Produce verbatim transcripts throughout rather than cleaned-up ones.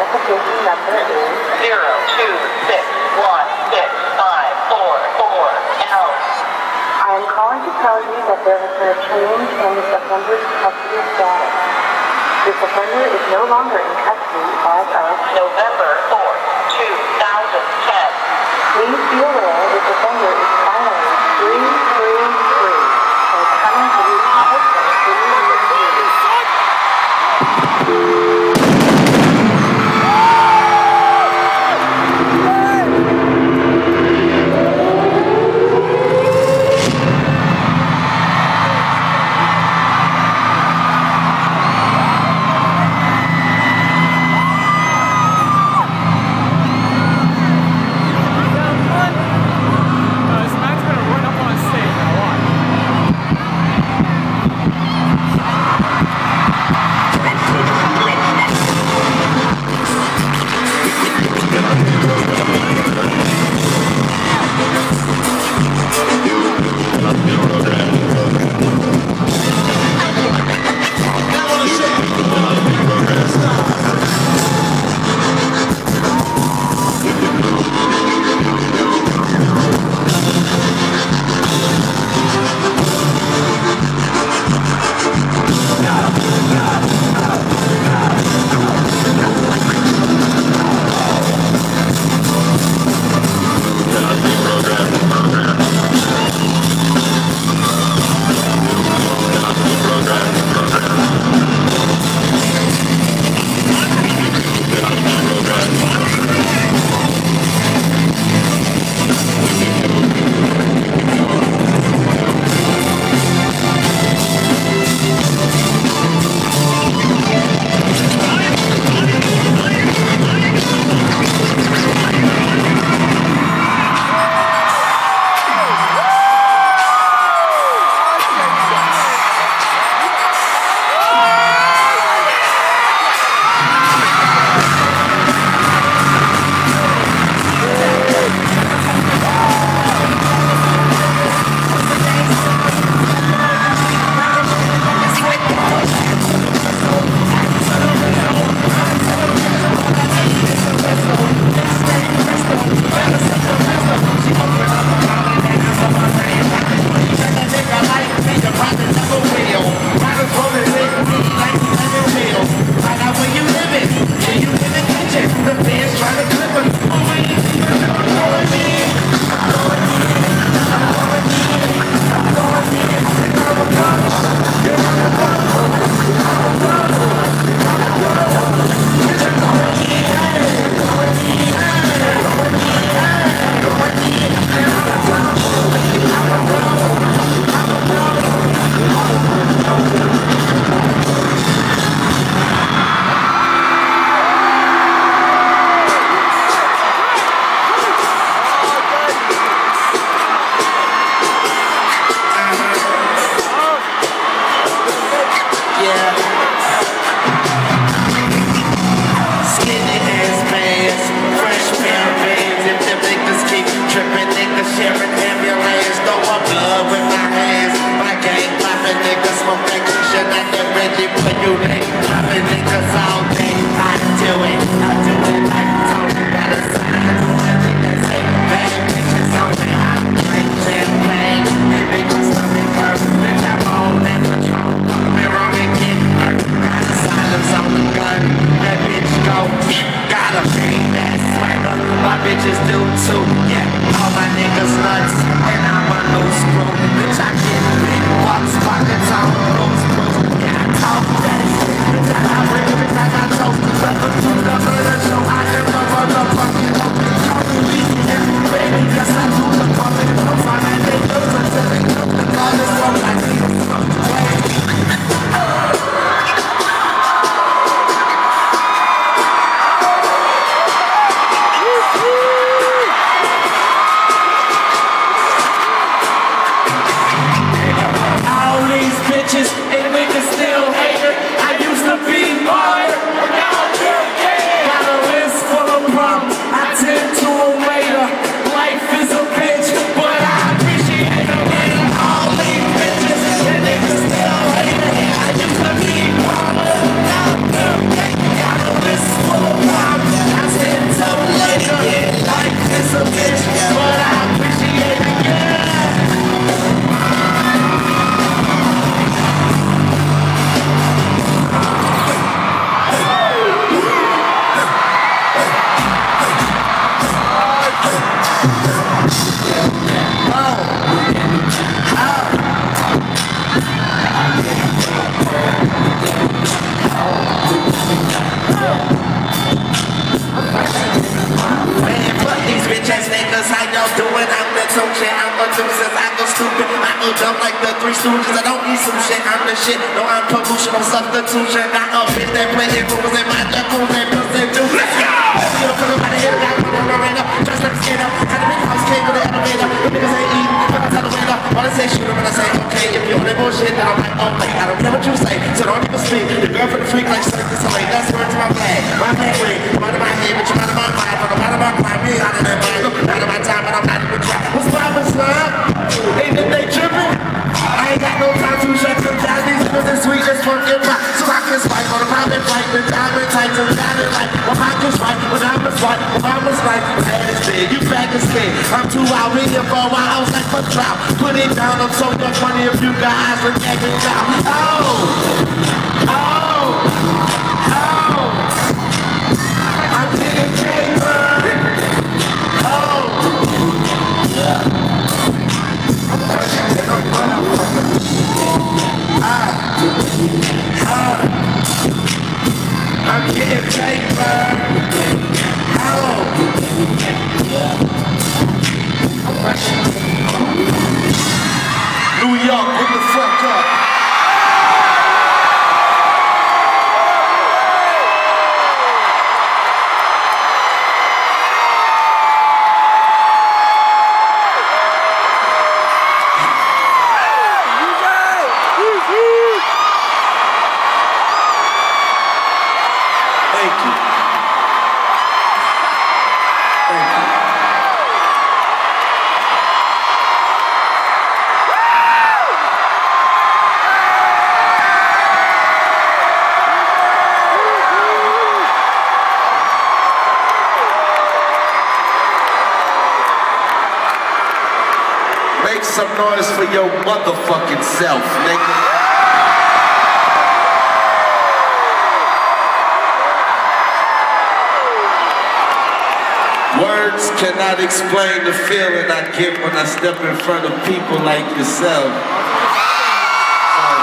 Identification number is zero two six one six five four four L. I am calling to tell you that there has been a change in this offender's custody status. This offender is no longer in custody as of November fourth, two thousand ten. Please be aware this offender is finally three three three and is coming to reach Harrison City University. Bitches do too, yeah. All my niggas nuts, and I'm a loose screw. Bitch, I get big bucks, pockets on, rose, rose. Yeah, I talk that shit, bitch, I really stooges, I don't need some shit, I'm the shit. No, I'm pollution, no substitution. Got a bitch that play it, rules in my jacuzzi, and bills they do. Let's go! You don't feel about the head, got one on the radar. Just like a skater, had a big house, came with the elevator. The niggas ain't eating, but I tell the waiter. All I say, shoot him, and I say, okay, if you on that bullshit, then I'm like, oh, like, I don't care what you say, so don't even speak. The girl for the freak like circus, so like, that's word to my flag. My flag ring, out of my head, but you're out of my mind. From the bottom of my mind, me out of that mind. Out of my time, but I'm not even trying. What's poppin', slime? Ain't that they trippin'? I ain't got no time to shut some down. These niggas is sweet as fucking pop. So I can swipe on a private flight, the diamond tights and diamond light. Well, I can swipe, when I was right, when I was right. Bad as big, you back as big. I'm too out, been here for a while, I was like, fuck trout. Put it down, I'm so much money if you got eyes, look at me now. Oh! Oh! Oh! I'm getting paper! Oh! I'm getting paper. Oh. New York, put the fuck up. Thank you. Thank you. Make some noise for your motherfucking self, nigga. Words cannot explain the feeling I get when I step in front of people like yourself. Um,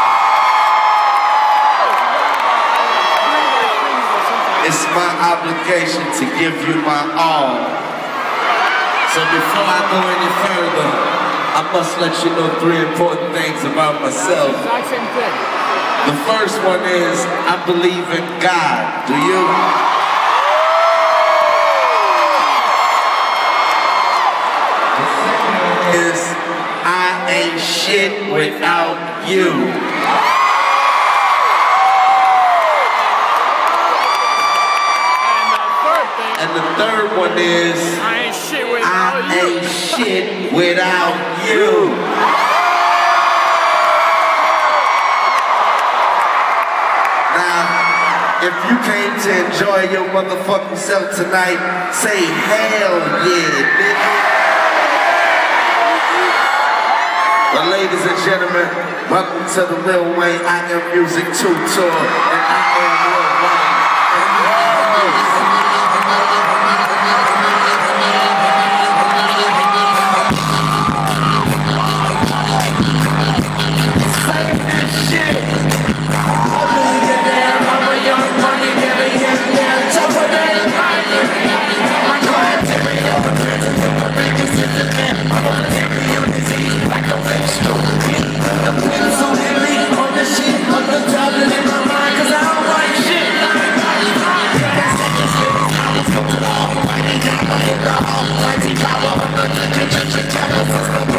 it's my obligation to give you my all. So before I go any further, I must let you know three important things about myself. The first one is, I believe in God. Do you? Is I ain't shit without you. And the third one is I ain't shit without I you. Ain't shit without you. Now, if you came to enjoy your motherfucking self tonight, say hell yeah, nigga. Well, ladies and gentlemen, welcome to the Lil Wayne I Am Music two tour, and I am Lil Wayne. Say that shit. I'm gonna get down, I'm a young money, never get down, top of that line. My clients every other person, my biggest is the man. I'm gonna take your disease like a vegetable. The pen so heavy on the shit, on the tablet in my mind, cause I don't like shit. That's like the spirit, I was going all the way down, I hit the whole mighty power of the church, church, church,